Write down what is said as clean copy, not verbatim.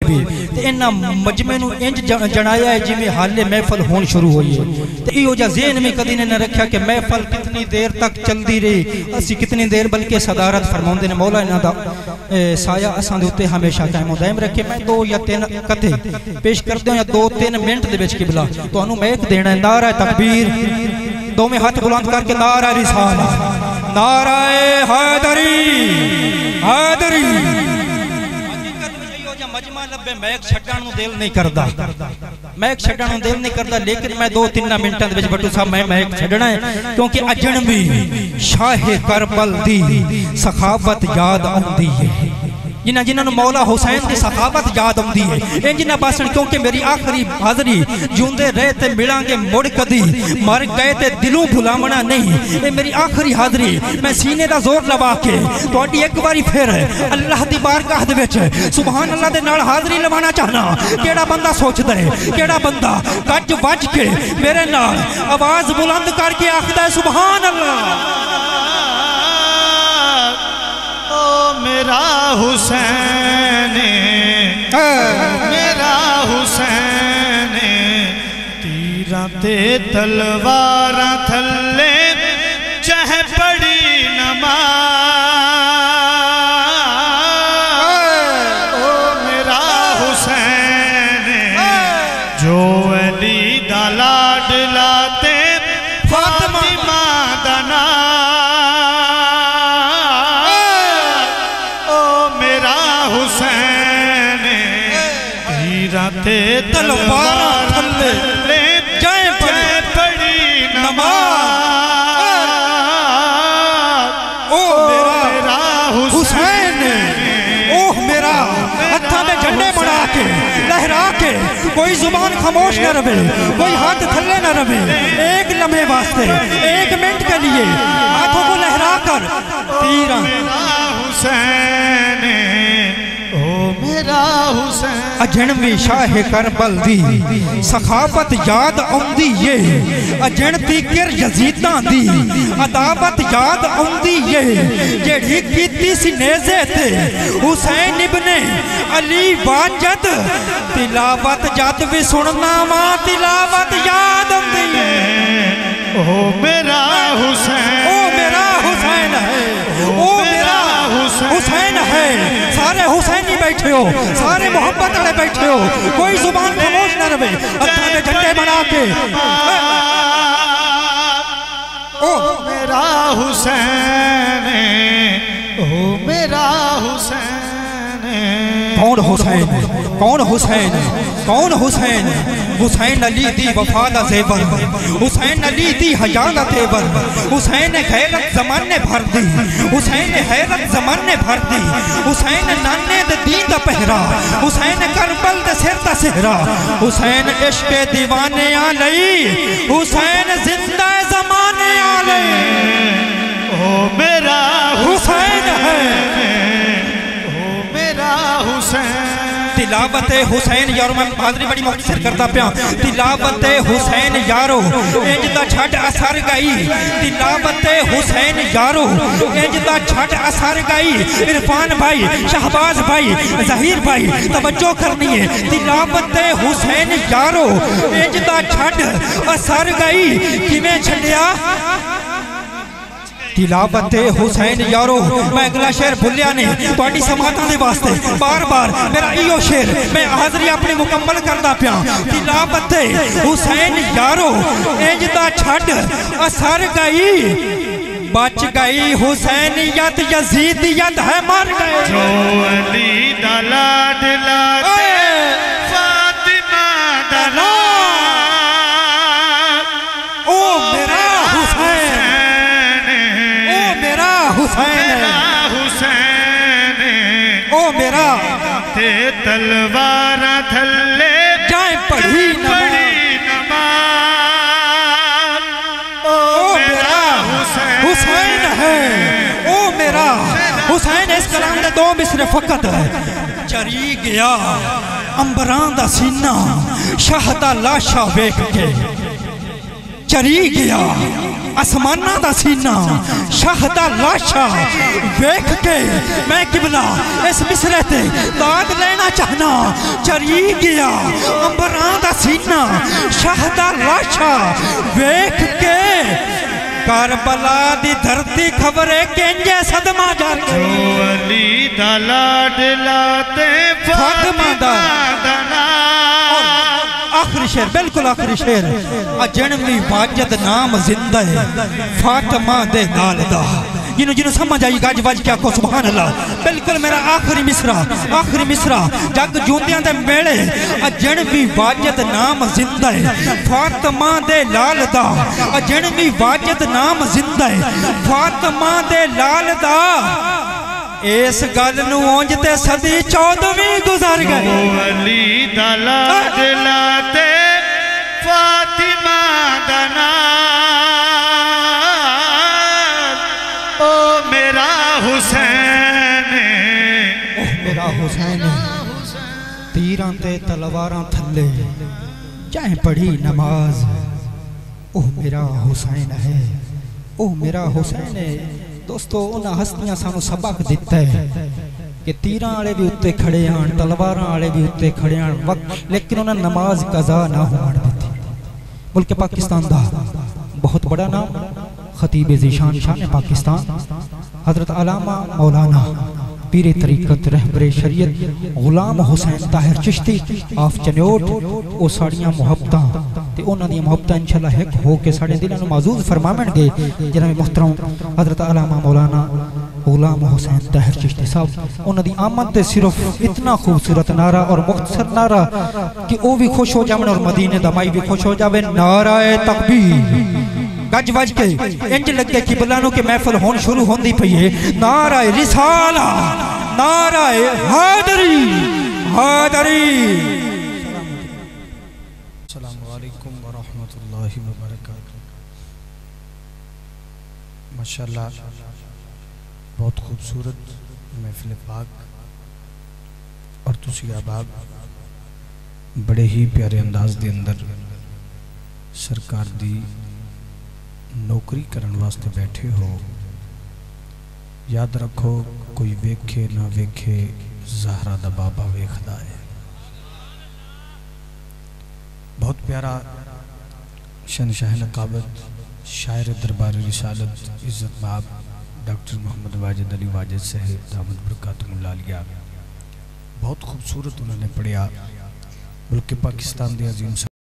भी ते इन्हां मजमे नूं इंज जणाया है जिवें हाले महफल होण शुरू होई है। ते इहो जा ज़हन में कदी ने रखा कि महफल कितनी देर तक चलती रही, असी कितनी देर, बल्कि सदारत फरमाउंदे ने मौला इन्हां दा साया असां दे उत्ते हमेशा कायम दायम रखे। मैं 2 या 3 कथे पेश करदे या 2-3 मिनट दे विच किबला तुहानू महक देना है। नारा तकबीर, दोवें हाथ बुलंद करके नारा रिसाला, नारा हैदरी हैदरी। मजमा लब्बे महक छड्डण नूं दिल नहीं करदा, महक छड्डण नूं दिल नहीं करदा, लेकिन मैं 2-3 मिनटां दे विच बट्टू साहब मैं महक छड्डना है, क्योंकि अजनबी शाहे करबल दी सखावत याद आउंदी है। जिन्होंने मौला हुसैन की सखावत याद आती है इंज ना बसन, क्योंकि मेरी आखिरी हाजरी जिंदे रहे ते मिलांगे मुड़ कदी, मर गए ते दिलों भुलावना नहीं, ये मेरी आखिरी हाजरी। मैं सीने का जोर लवा के तुहाडी एक बारी फिर अल्लाह की बारगाह दे विच सुभान अल्लाह दे नाल हाजरी लवाना चाहना। केड़ा बंदा सोचदा है, केड़ा बंदा गज वज के मेरे नाल आवाज बुलंद करके आखदा है सुभान अल्लाह। मेरा हुसैन, मेरा हुसैन, तीरां ते तलवारां थल्ले चह पड़ी नमाज। ओ मेरा हुसैन जो अली दा लाडला ते फातिमा दा नाम। तलवार थल्ले जय पड़ी नमाज। ओ मेरा हुसैन, ओह मेरा हत्था में झंडे बना के लहरा के, कोई जुबान खामोश न रहे, कोई हाथ थल्ले न रहे, एक लम्हे वास्ते, एक मिनट के लिए हाथों को लहरा कर तीरा हुसैन, ओ मेरा हुसैन। अजनबी शाहे करबल दी सखावत याद आउंदी है, अजन तीकर यजीदां दी अदावत याद आउंदी है, जेड़ी कीती सी नेज़े ते हुसैन इब्ने अली वाजद। तिलावत जद भी सुनना वा तिलावत याद आउंदी है। ओ मेरा हुसैन, ओ मेरा हुसैन है, ओ मेरा हुसैन है। सारे हुसैनी बैठे हो, सारे मोहब्बत वाले बैठे हो, कोई जुबान खामोश न रहे, हत्था में झंडे बना के। ओ मेरा हुसैन, ओ मेरा हुसैन। कौन हुसैन, कौन हुसैन, कौन हुसैन? हुसैन अली दी वफा दा ज़ेवर, हुसैन अली दी हया दा तेवर, हुसैन गैरत ज़माने भर दी, हुसैन हैरत ज़माने भर दी, हुसैन नाने दे दीन दा पहरा, हुसैन करबल दे सिर दा सेहरा, हुसैन इश्क दीवाने आ लई, हुसैन जिंदा ज़माने आ लई। ओ मेरा हुसैन है, ओ मेरा हुसैन। तिलावत हुसैन यारो, मैं हाज़री बड़ी मुख्तसर करता पिया। तिलावत हुसैन यारो इंज दा छड़ असर गई, तिलावत हुसैन यारो इंज दा छड़ असर गई। इरफान भाई, शहबाज भाई, ज़हीर भाई तवज्जो करनी है। तिलावत हुसैन यारो इंज दा छड़ असर गई, किवें छड्डिया तिलावत हुसैन यारो। मैं अगला शेर भुलिया नहीं तुहाडी समाता दे वास्ते, बार बार मेरा इहो शेर मैं हाज़री अपनी मुकम्मल करदा पिया। तिलावत हुसैन यारो इंज दा छड़ असर गई, बच गई हुसैनियत यजीदियत है मर गए। जो अली दा लाडला फातिमा दा नाम। ओ मेरा हुसैन, हुसैन, ओ मेरा ते तलवार थल्ले जाए पढ़ी नमाज। ओ मेरा हुसैन है, ओ मेरा हुसैन। इस कलाम दे 2 मिसरे फकत चरी गया अंबरां दा सीना, शाह दा लाशा वेख के चरी गया आसमाना दा सीना शाह दा लाशा वेख के मैं किबला इस मिसरे ते दाद लेना चाहना। चरी गया अंबरां दा सीना शाह दा लाशा वेख के करबला दी धरती खबरे केंजे सदमा जार अली दा लाडला ते फातिमा दा आखिरी शेर, बिल्कुल आखिरी शेर। अजनवी वाजद नाम जिंदा है फातिमा दे नाल दा। जिन्हों जिन्हों समझ आई गज वज क्या को सुभान अल्लाह। बिल्कुल मेरा आखिरी मिसरा, आखिरी मिसरा। जग जूंदियां दे मेले अजनवी वाजद नाम जिंदा है फातिमा दे लाल दा। अजनवी वाजद नाम जिंदा है फातिमा दे लाल दा। इस गल नूं ओंज ते सदी 14वीं गुजर गई। अली दा लाडला ते फातिमा दा नाल ओ मेरा हुसैन, ओ मेरा हुसैन तीरां ते तलवारां थल्ले चाहे पढ़ी नमाज। ओ मेरा हुसैन है, ओ मेरा हुसैन है। दोस्तों उन्हां हस्तियां सानू सबक दिता है कि तीरां वाले भी उत्ते खड़े आन, तलवारां वाले भी उत्ते खड़े आन वक्त, लेकिन उन्हें नमाज कज़ा ना होण दित्ती। मुल्क पाकिस्तान दा बहुत बड़ा नाम खतीब ज़ीशान शान पाकिस्तान हजरत अल्लामा मौलाना पीर तरीकत रहबरे शरीयत गुलाम हुसैन ताहिर चिश्ती आफ चन्योट ओ साड़ियां मुहब्बतां ते उन्हां दी मुहब्बतां इंशाअल्लाह एक हो के साडे दिलां नूं महजूज फरमावणगे। जनाब मोहतरम हजरत अल्लामा मौलाना गुलाम हुसैन ताहिर चिश्ती साहब उन्हां दी आमद ते सिर्फ इतना खूबसूरत नारा और मुख्तसर नारा कि ओ भी खुश हो जावन और मदीने दा माई भी खुश हो जावे। नाराए तकबीर गज वज के इंज लगे कि बलानो के महफिल होन शुरू होंदी पई है। नाराए रिसाला, नाराए हैदरी, हैदरी। अस्सलामु अलैकुम व रहमतुल्लाहि व बरकातुहू। माशाअल्लाह बहुत खूबसूरत महफिल पाक और तुसी अहबाब बड़े ही प्यारे अंदाज के अंदर सरकार दी नौकरी करने वास्ते बैठे हो। याद रखो कोई वेखे ना वेखे ज़हरा दा बाबा वेखदा है। बहुत प्यारा शहनशाह नकाबत शायर दरबार रिसालत इज़्ज़त बाब डॉक्टर मोहम्मद वाजिद अली वाजिद साहब दामद बरकातुहुल्लाह आलिया बहुत खूबसूरत उन्होंने पढ़िया। मुल्क पाकिस्तान के अजीम